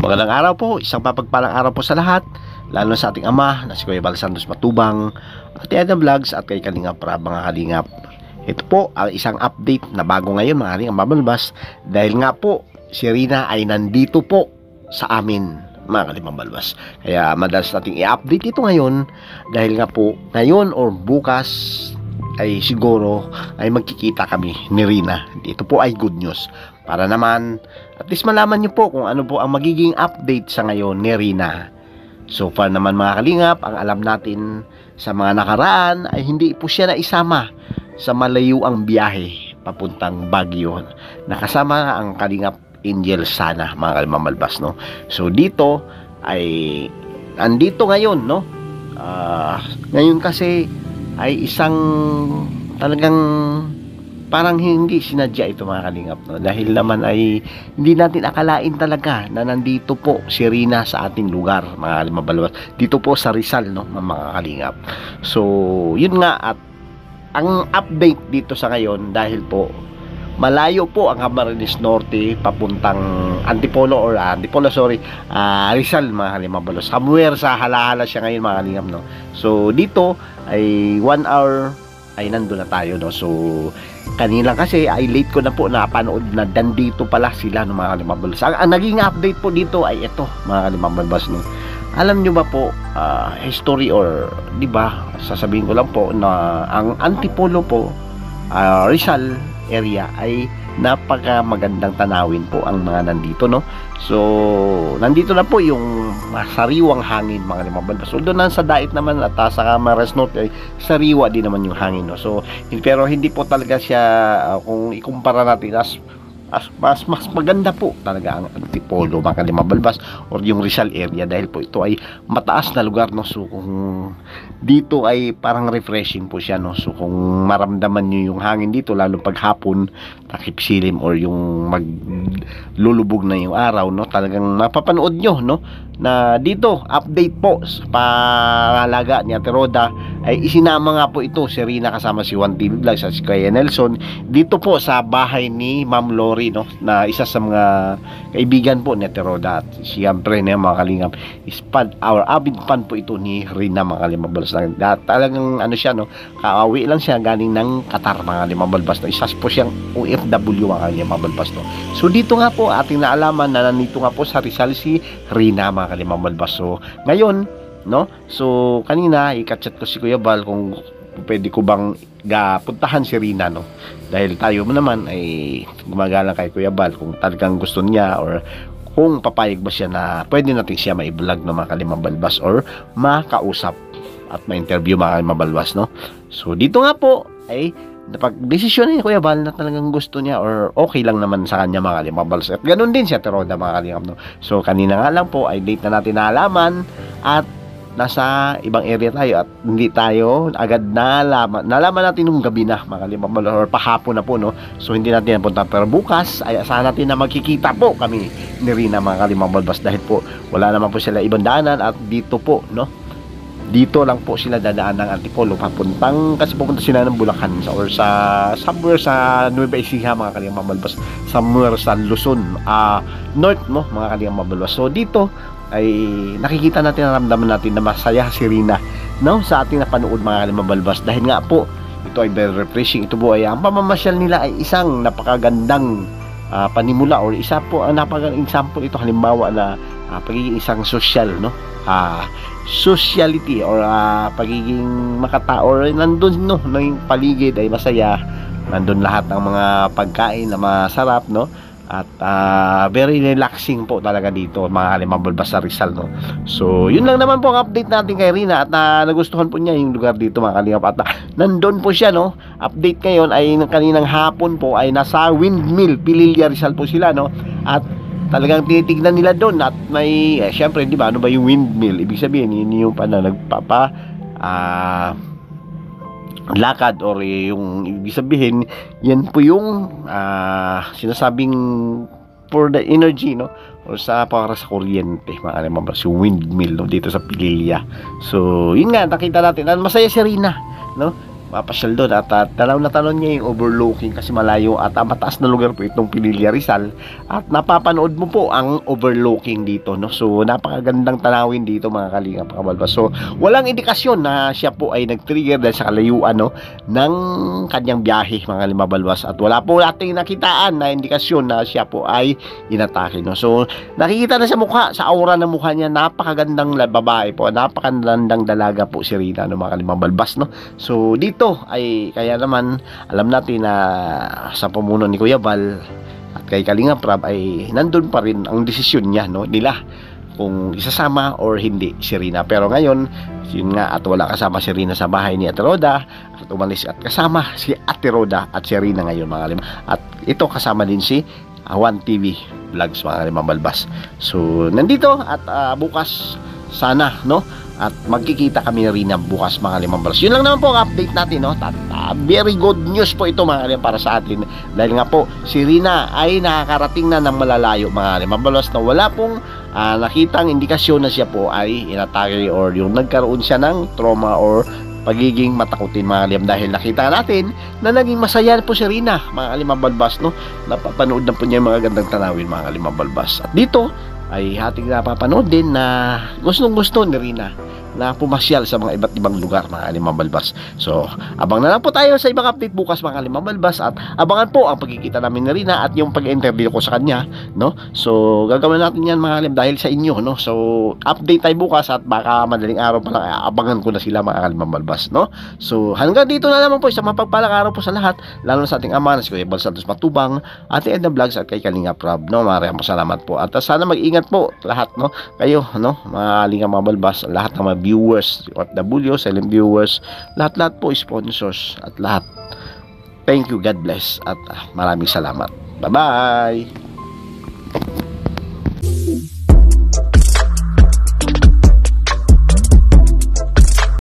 Magandang araw po, isang papagpalang araw po sa lahat, lalo sa ating ama na si Kuya Bal Santos Matubang, at Eda Vlogs at kay Kalingap Rab mga Kalingap. Ito po ang isang update na bago ngayon mga Kalingap mabalbas, dahil nga po si Rina ay nandito po sa amin mga Kalingap mabalbas. Kaya madalas nating i-update ito ngayon dahil nga po ngayon or bukas ay siguro ay magkikita kami ni Rina. Ito po ay good news para naman at least malaman nyo po kung ano po ang magiging update sa ngayon ni Rina. So far naman mga Kalingap, ang alam natin sa mga nakaraan ay hindi po siya naisama sa malayo ang biyahe papuntang Baguio. Nakasama ang Kalingap Angel Sana mga Kalingap, no? So dito ay andito ngayon, no? Ngayon kasi ay isang talagang parang hindi sinadya ito mga Kalingap, no? Dahil naman ay hindi natin akalain talaga na nandito po si Rina sa ating lugar mga Kalingap. Dito po sa Rizal, no, mga Kalingap. So yun nga, at ang update dito sa ngayon dahil po malayo po ang Camarines Norte papuntang Rizal mga Kalingap. Somewhere sa halahala siya ngayon mga Kalingap, no? So dito ay 1 hour ay nandun na tayo, no? So kanina kasi ay late ko na po napanood na dandito pala sila ng mga Kalingap. Ang naging update po dito ay ito mga Kalingap, no? Alam nyo ba po, history or di ba, sasabihin ko lang po na ang Antipolo po, Rizal area ay napaka magandang tanawin po ang mga nandito, no? So nandito na po yung sariwang hangin mga Kalingap. So doon sa dait naman at sa Camarines Norte ay sariwa din naman yung hangin, no? So pero hindi po talaga siya kung ikumpara natin mas maganda po talaga ang Antipolo mga Kalingap or yung Rizal area dahil po ito ay mataas na lugar, no? So kung dito ay parang refreshing po siya, no? So kung maramdaman nyo yung hangin dito lalo pag hapon takip silim or yung maglulubog na yung araw, no? Talagang mapapanood nyo, no, na dito update po sa pangalaga ni Ate Roda ay isinama nga po ito si Rina kasama si Juan TV Vlogs at si Kuya Nelson dito po sa bahay ni Ma'am Lori, no, na isa sa mga kaibigan po ni Ate Roda. At siyempre na mga Kalingap is our avid fan po ito ni Rina mga Kalingap. Talagang ano siya, no, kaawi lang siya galing ng Qatar mga Kalingap, na isa po siyang OFW mga Kalingap, no. So dito nga po ating naalaman na nandito nga po sa Rizal si Rina mga Kalingap. So ngayon, no, so kanina i-chat ko si Kuya Bal kung pwede ko bang puntahan si Rina, no, dahil tayo naman ay gumagalang kay Kuya Bal kung talagang gusto niya or kung papayag ba siya na pwede natin siya ma-vlog, no, mga Kalingap, or makausap at ma-interview mga Kalingap, no. So dito nga po ay napag-desisyon ni Kuya Bal na talagang gusto niya or okay lang naman sa kanya mga Kalingap. At ganun din siya Ate Roda mga Kalingap, no. So kanina nga lang po ay date na natin naalaman at nasa ibang area tayo at hindi tayo agad nalaman natin nung gabi na mga Kalingap or pahapon na po, no. So hindi natin napunta pero bukas ay asahan natin na magkikita po kami ni Rina mga Kalingap dahil po wala naman po sila ibang daanan at dito po, no, dito lang po sila dadaan ng Antipolo papuntang kasi pupunta sila ng Bulacan or sa somewhere sa Nueva Ecija mga Kalingap, somewhere sa Luzon North, no, mga Kalingap. So dito ay nakikita natin, naramdaman natin na masaya si Rina, no, sa ating napanood mga Kalingap dahil nga po ito ay very refreshing. Ito po ay ang pamamasyal nila ay isang napakagandang panimula or isa po ang napakagandang example ito halimbawa na pagiging isang social, no, sociality or pagiging makatao or nandun, no, yung paligid ay masaya, nandun lahat ng mga pagkain na masarap, no, at very relaxing po talaga dito mga Kalingap sa Rizal, no. So yun lang naman po ang update natin kay Rina at nagustuhan po niya yung lugar dito mga Kalingap at nandun po siya, no. Update ngayon ay kaninang hapon po ay nasa Windmill Pililla Rizal po sila, no, at talagang tinitignan nila doon at may syempre di ba ano ba yung windmill, ibig sabihin yun yung nagpapa lakad or yung ibig sabihin yan po yung sinasabing for the energy, no, or para sa kuryente mga Kalingap, yung windmill, no, dito sa Pililla. So yun nga nakita natin at masaya si Rina, no, mapasyal doon at tanaw na tanong niya yung overlooking kasi malayo at mataas na lugar po itong Pinilya Rizal at napapanood mo po ang overlooking dito, no? So napakagandang tanawin dito mga kalingap kabalbas. So walang indikasyon na siya po ay nag-trigger dahil sa kalayuan, no, ng kanyang biyahe mga limabalbas at wala po nating nakitaan na indikasyon na siya po ay inatake, no? So nakikita na sa mukha, sa aura ng mukha niya, napakagandang babae po, napakagandang dalaga po si Rina, no, mga limabalbas, no? So dito ay kaya naman alam natin na sa pamuno ni Kuya Val at kay Kalinga Prab ay nandun pa rin ang desisyon niya, no, nila kung isasama or hindi si Rina. Pero ngayon yun nga, at wala kasama si Rina sa bahay ni Ate Roda at umalis at kasama si Ate Roda at si Rina ngayon mga lima. At ito kasama din si Juan TV Vlogs mga limabalbas. So nandito at bukas sana, no, at magkikita kami rin na bukas mga limabalbas. Yun lang naman po ang update natin, no. Very good news po ito mga limang para sa atin dahil nga po si Rina ay nakakarating na ng malalayo mga limabalbas na wala pong nakitang indikasyon na siya po ay inatake or yung nagkaroon siya ng trauma or pagiging matakutin mga limang, dahil nakita natin na naging masaya po si Rina mga limabalbas, no. Napapanood na po niya yung mga gandang tanawin mga limabalbas. At dito ay hating napapanood din na gustong-gusto ni Rina na pumasyal sa mga iba't ibang lugar mga limabalbas. So abang na lang po tayo sa ibang update bukas mga limabalbas at abangan po ang pagkikita namin ni Rina at yung pag-interview ko sa kanya, no. So gagawin natin yan mga lim dahil sa inyo, no. So update tayo bukas at baka madaling araw pa lang abangan ko na sila mga limabalbas, no. So hanggang dito na naman po, isang mapagpalang araw po sa lahat, lalo na sa ating ama na si Kuya Val Santos Matubang, Ate Edna Vlogs at kay Kalinga Prab, no. Maraming salamat po at sana mag-ingat po lahat, no, kayo, no, mga Kalinga Mabalbas, lahat ng mga viewers at W, silent viewers, lahat-lahat po sponsors at lahat. Thank you, God bless at maraming salamat. Bye-bye.